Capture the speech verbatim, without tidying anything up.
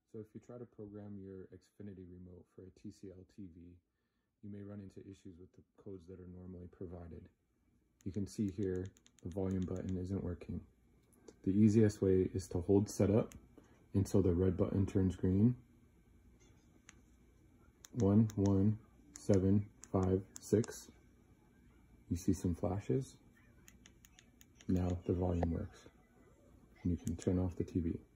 So if you try to program your Xfinity remote for a T C L T V, you may run into issues with the codes that are normally provided. You can see here the volume button isn't working. The easiest way is to hold setup until the red button turns green. One, one, seven, five, six. You see some flashes. Now the volume works. And you can turn off the T V.